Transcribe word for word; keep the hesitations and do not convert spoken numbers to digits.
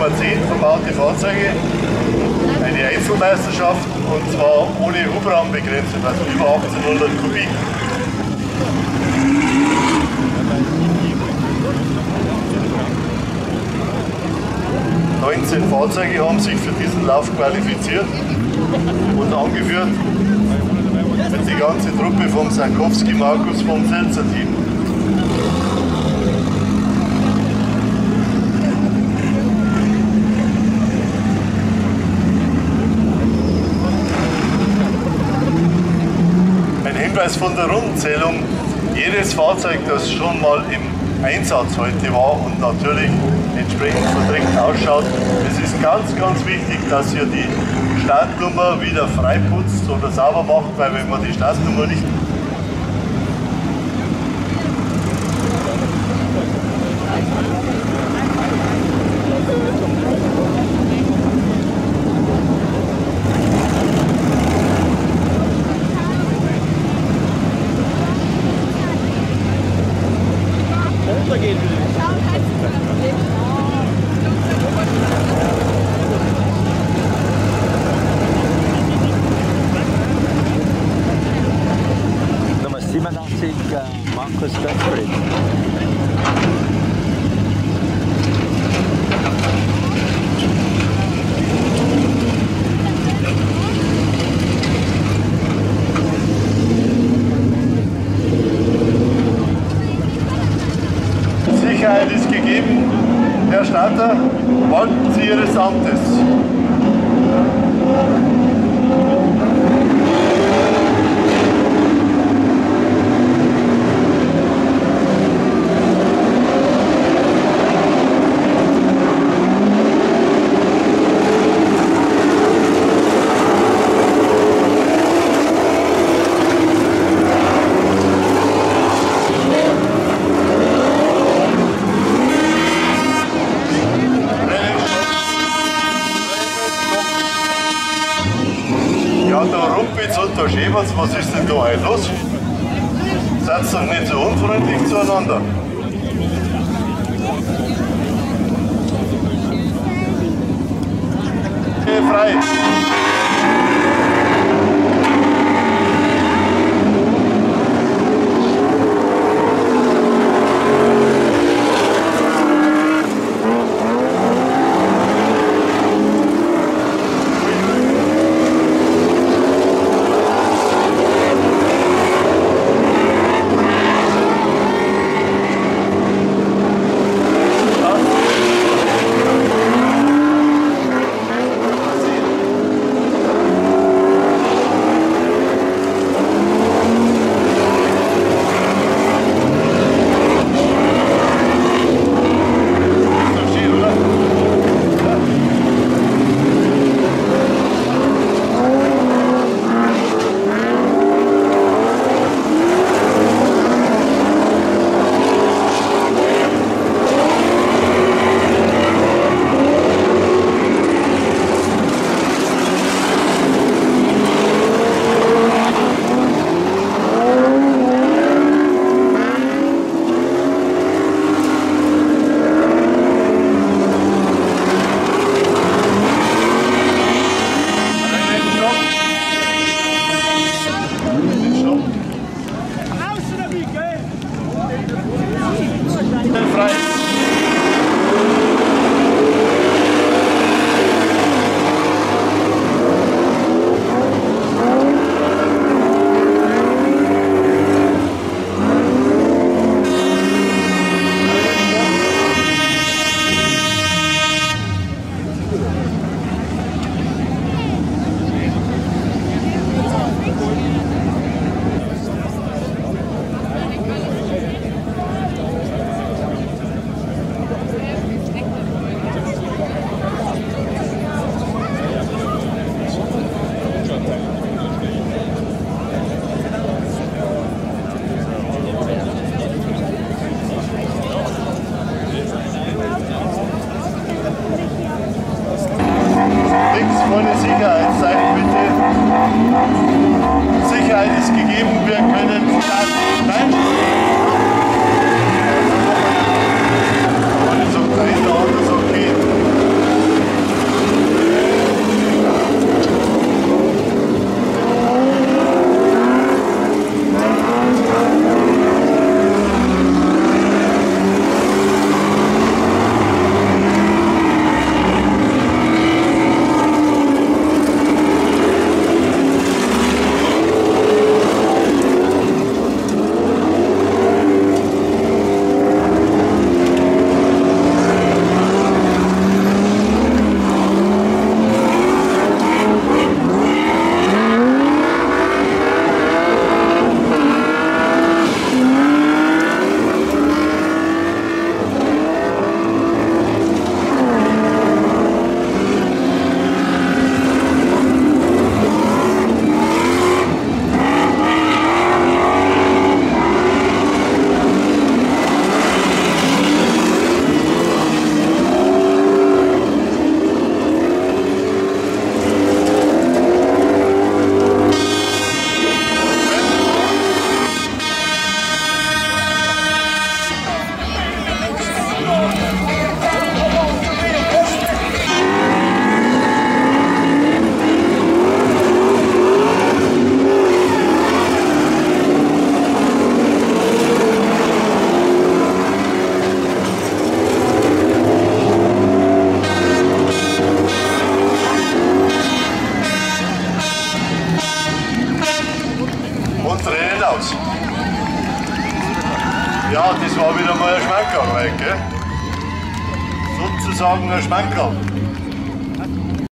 Nummer zehn verbaute Fahrzeuge, eine Einzelmeisterschaft und zwar ohne Hubraumbegrenzung, also über achtzehnhundert Kubik. neunzehn Fahrzeuge haben sich für diesen Lauf qualifiziert und angeführt wird die ganze Truppe vom Sarkowski Markus vom Selzer Team. Ein Hinweis von der Rundenzählung: jedes Fahrzeug, das schon mal im Einsatz heute war und natürlich entsprechend verdreckt ausschaut. Es ist ganz, ganz wichtig, dass ihr die Startnummer wieder frei putzt oder sauber macht, weil wenn man die Startnummer nicht runtergehen will. Nummer siebenundachtzig, äh, Markus Göffrich. Sicherheit ist gegeben. Herr Starter, walten Sie Ihres Amtes. Ja, der Rumpitz und der Schäferz, was ist denn da heute los? Seid doch nicht so unfreundlich zueinander. Okay, frei. Ja, das war wieder mal ein Schmankerl, gell? Sozusagen ein Schmankerl.